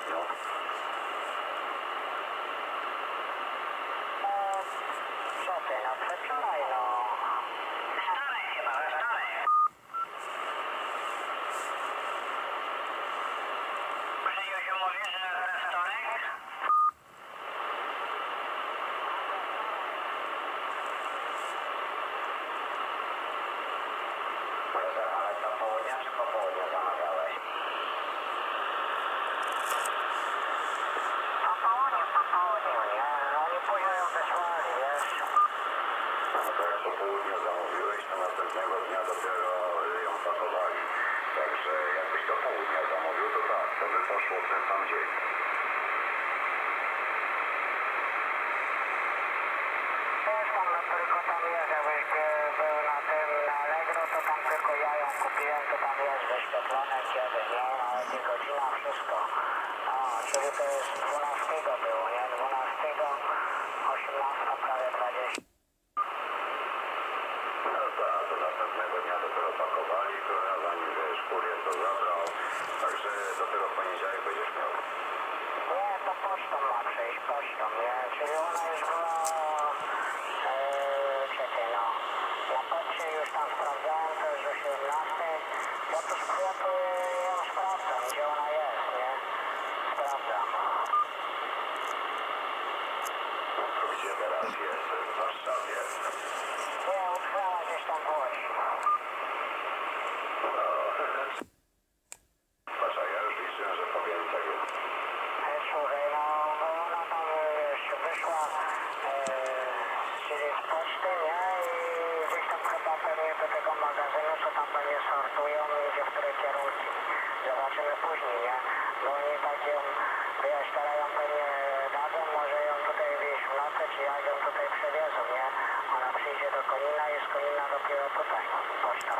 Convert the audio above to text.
No. Co ty, no przedwczoraj, no. Wczoraj chyba, we wtorek. Krzysiu, mówisz, że we wtorek? Ale do południa czy po południu zamawiałeś? Po południu, nie? No oni później ją wysłali, wiesz? No to jak po południu zamówiłeś, to następnego dnia dopiero ją pakowali. Także jakbyś do południa zamówił, to tak, to by poszło w ten sam dzień. Wiesz, tam tylko tam jest, jakbyś był na tym, na Allegro, to tam tylko ja ją kupiłem, to tam jest wyświetlone kiedy, nie? Nawet i godzina, wszystko. No, czyli to jest 12 było, nie? 12, 18, prawie 20. No tak, to następnego dnia dopiero pakowali, to zanim wiesz, kurier to zabrał. Także dopiero w poniedziałek będziesz miał. Nie, to pocztą ma przyjść, pocztą, nie? Czyli ona już była, czekaj, no, na poczcie już tam sprawdzałem, to już o 17, bo to sklepu ją sprawdzam, gdzie ona jest, nie? Sprawdzam. Gdzie teraz jest? W Warszawie. Nie, utknęła gdzieś tam w Łodzi. No, patrz, a ja już liczę, że po więcej. Słuchaj, no, bo ona tam już wyszła, czyli z poczty, nie? I gdzieś tam chyba pewnie do tego magazynu, co tam pewnie sortują i idzie w które kierunki. Zobaczymy później, nie? Bo oni tak ją, wiesz, teraz ją pewnie dadzą, może ją tutaj gdzieś w nocy, czy jak ją tutaj przewiezą, nie? Ona przyjdzie do Konina i z Konina dopiero tutaj, poczta